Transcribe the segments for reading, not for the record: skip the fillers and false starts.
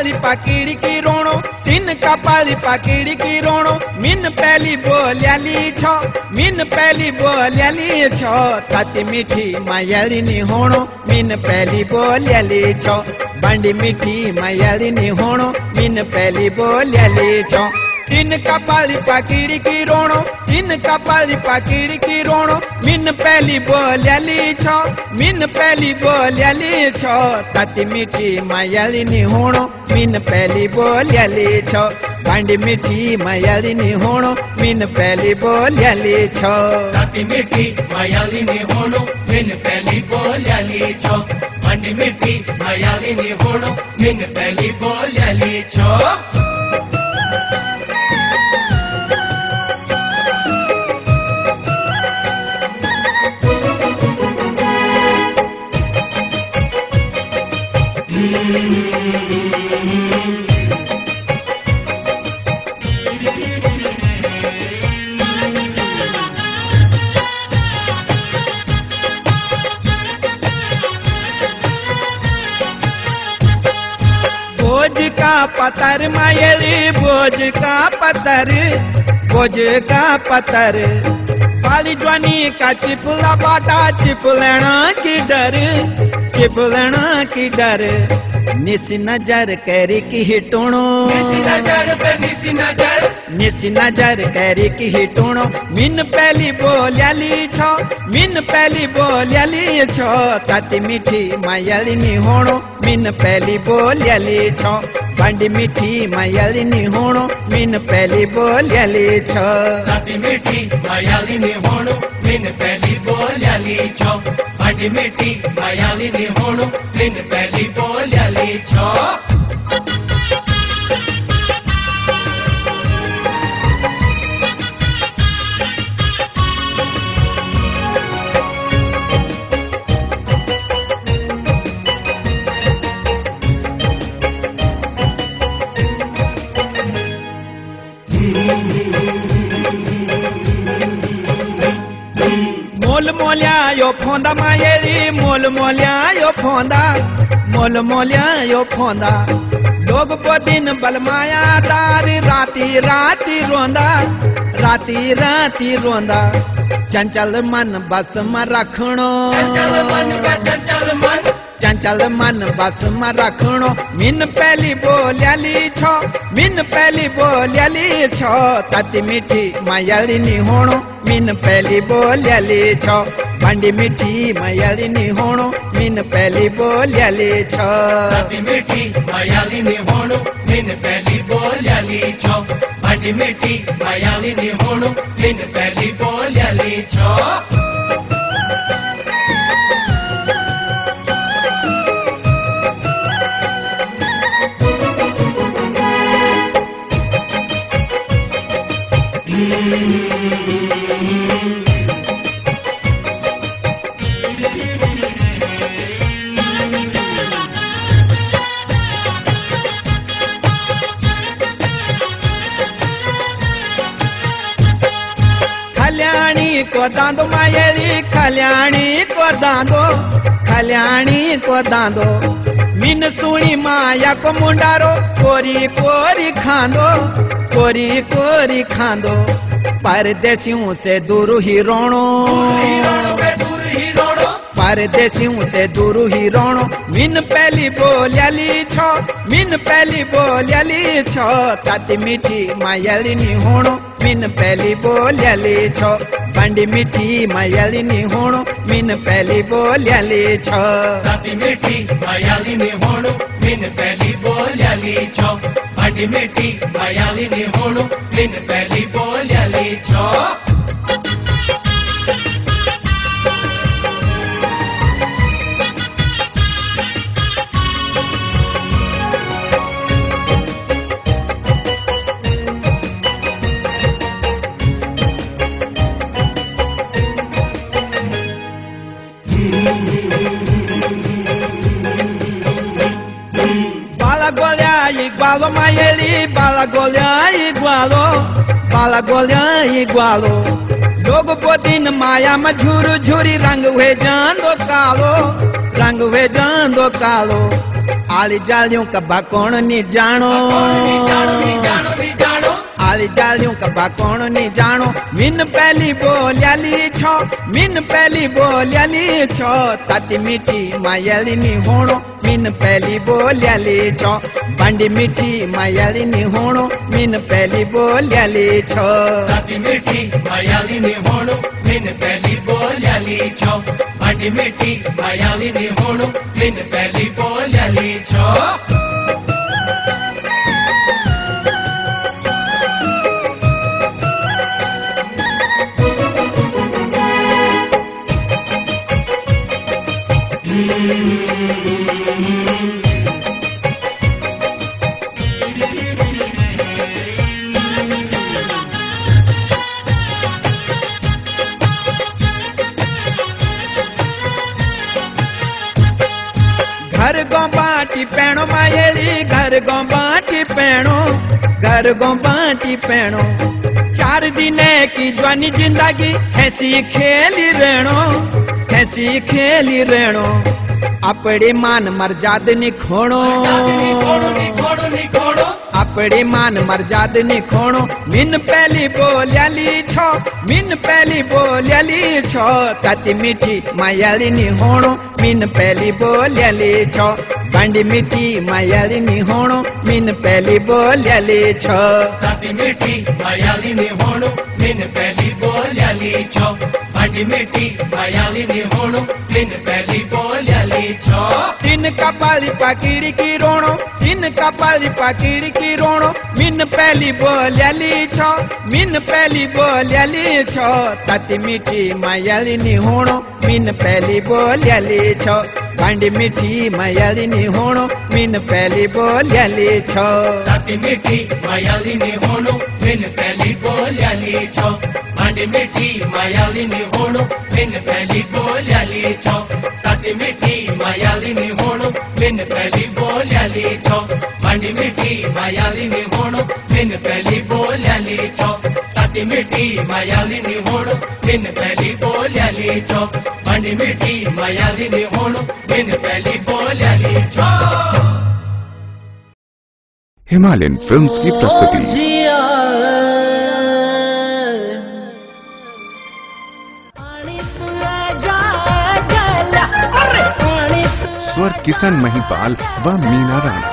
पाली पाकिड़ी की रोणो तीन का पाली पाकिड़ी की रोणो मिन पहली बोल्याली छो मिन पहली बोल्याली छो ताती मीठी मायाली नी होणो मिन पहली बोल्याली छो बंडी मीठी मायाली नी होणो मिन पहली बोल्याली छो तीन का पाली पाकिड़ी की रोणो तीन का पाली पाकिड़ी की रोणो मिन पहली बोल्याली छो मिन पहली बोल्याली छो ताती मीठी मायाली नी होणो मिन पहली बोल्याली छो बंडी मीठी मायाली नी होणो मिन पहली बोल्याली छो ताती मीठी मायाली नी होणो मिन पहली बोल्याली छो बंडी मीठी मायाली नी होणो मिन पहली बोल्याली छो बोझ का पत्थर मायली बोझ का पत्थर बोझ का पत्थर पाली ज्वानी का चिपला बाटा चिपलना की डर चिपलना की डर निसी नजर कैरी की हिटोणो निसी नजर पे निसी नजर निसी नजर कैरी की हिटोणो मिन पहली बोल्याली छो मिन पहली बोल्याली छो ताती मीठी मायाली नी होणो मिन पहली बोल्याली छो बंडी मीठी मायाली नी होणो मिन पहली बोल्याली छो ताती मीठी मायाली नी होणो मिन पहली बोल्याली छो बंडी मीठी मायाली नी होणो मिन पहली बोल्याली छो मोल मोल्या यो फोंदा मायेली मोल मोल्या यो फोंदा मोल मोल्या यो फोंदा लोग दिन बलमाया दार राती राती रोंदा राती राती रोंदा चंचल मन बस में रखणो चंचल मन का चंचल मन चंचल मन बस में रखणो मिन पहली बोल्याली छो मिन पहली बोल्याली छो ताती मीठी मायाली नी होणो मिन पहली बोल्याली छो बंडी मीठी मायाली नी होणो मिन पहली बोल्याली छो ताती मीठी मायाली नी होणो मिन पहली बोल्याली छो बंडी मीठी मायाली नी होणो मिन पहली बोल्याली छो खल्याणी को दांदो मायेली खल्याणी को दांदो खल्याणी को दांदो मिन सुनी माया को मुंडारो कोरी कोरी खांदो कोरी कोरी खांदो परदेसियों से दूर ही रोणो परदेसियों से दूर ही रोणो मिन पहली बोल्याली छो मिन पहली बोल्याली छो ताती मीठी मायाली नी होणो मिन पहली बोल्याली छो बंडी मीठी मायाली नी होणो मिन पहली बोल्याली छो ताती मीठी मायाली नी होणो मिन पहली बोल्याली छो बंडी मीठी मायाली नी होणो मिन पहली बोल्याली छो igualo Maieli, balagolha igualo लोग बोदिन माया में झूर झूरी रंग हुए जान दो चालू वे जांदो कालो आली जालियों कबा कौन नहीं जानो आली जालियों कबा कौन नहीं जानो मिन पहली बोलियाली छो मिन पहली बोलियाली छो ताती मीठी मायाली नी होणो मिन पहली बोलियाली छो बंडी मीठी मायाली नी होणो मिन पहली बोलियाली छो ताती मीठी मायाली नी होणो मिन पहली बोलियाली छो बंडी मीठी मायाली नी होणो मिन पहली बोलियाली छो घर गो बाटी पैणो मायली घर गो बाटी पैणो घर गो बाटी पैणो 4 दिन की जवानी जिंदगी ऐसी खेली रहणो अपने मान मर्याद निखोणो अपने मान मर्याद निखोणो मिन पहली बोलियाली छो ताती मीठी मायाली नी होणो मिन पहली बोलियाली छो बंडी मीठी मायाली नी होणो मिन पहली बोलियाली छो ताती मीठी मायाली नी होणो मिन पहली बोलियाली छो बंडी मीठी मायाली नी होणो मिन पहली बोलियाली छो तीन कपाली पाकिड़ी की रोणो तीन कपाली पाकिड़ी की रोणो मिन पहली बोलियाली छो ताती मीठी मायाली नी होणो मिन पहली बोलियाली छो बंडी मीठी मायाली नी होणो मिन पहली बोलियाली छो ताती मीठी मायाली नी होणो मिन पहली बोलियाली छो बंडी मीठी मायाली नी होणो मिन पहली बोलियाली छो ताती मीठी मायाली नी होणो मिन पहली बोलियाली छो बंडी मीठी मायाली नी होणो मिन पहली बोलियाली छो ताती मीठी मायाली नी होणो मिन पहली बोलियाली छो बंडी मीठी मायाली नी होणो मिन पहली बोलियाली छो। हिमालयन फिल्म्स की प्रस्तुति स्वर किशन महिपाल व मीना राणा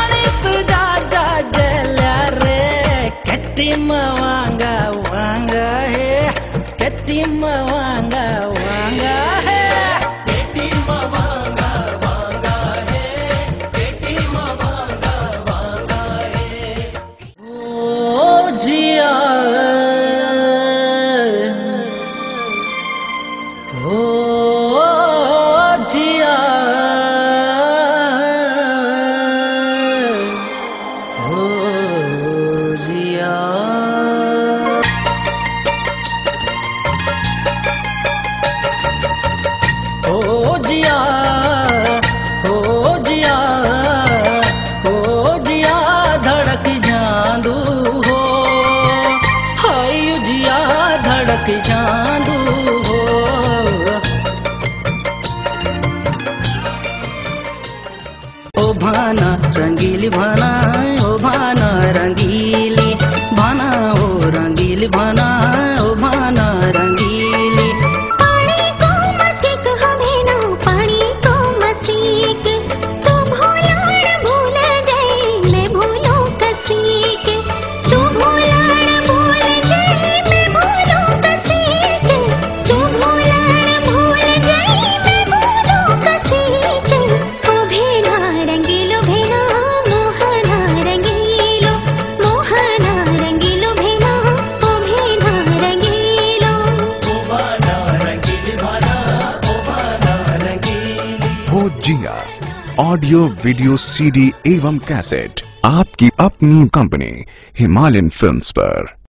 भाना रंगीली भाना ओ भाना रंगीली भाना ओ रंगीली भाना ओ भाना रंगीली पानी को मसीक हमें ना पानी को मसीक तू भूलाड़ भूल जाए मैं भूलूं कसीक तू भूलाड़ भूल जाए मैं भूलूं कसीक तू भूलाड़ भूल जाए मैं भूलूं कसीक ओ भेना रंगीलो भेना मोहना रंगीलो भेना ओ भेना रंगीलो हो जिया ऑडियो वीडियो CD एवं कैसेट आपकी अपनी कंपनी हिमालयन फिल्म्स पर।